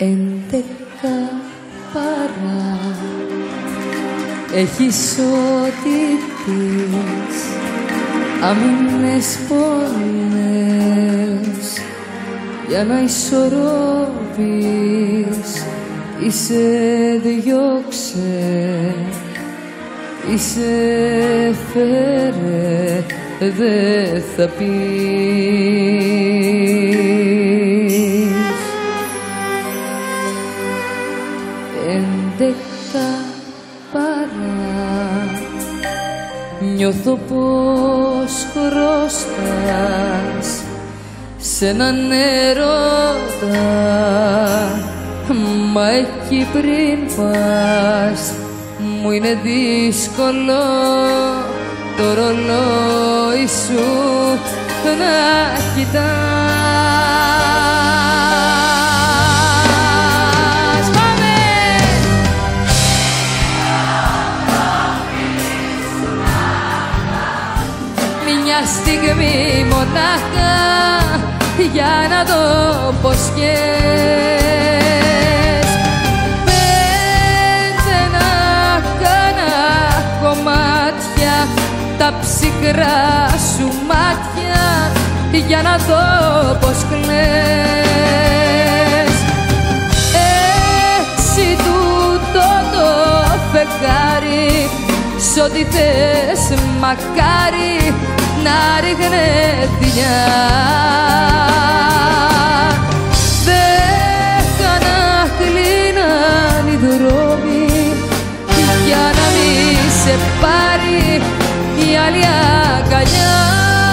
11 παρά έχεις ό,τι πεις, αμήνες πόνες για να ισορροπείς. Είσαι διώξε, είσαι φέρε, δε θα πεις. 11 παρά νιώθω πως χρωστάς σ' έναν έρωτα, μα εκεί πριν πας μου είναι δύσκολο το ρολόι σου να κοιτάς. Πάμε! Μια στιγμή μονάχα για να δω πως σκες. Πέντε να κάνα κομμάτια τα ψυχρά σου μάτια για να δω πως κλαις. Έτσι τούτο το φεγγάρι σ' ό,τι θες μακάρι να ρίχνε δειλιά. Δέκα να κλείναν οι δρόμοι για να μη σε πάρει η άλλη αγκαλιά.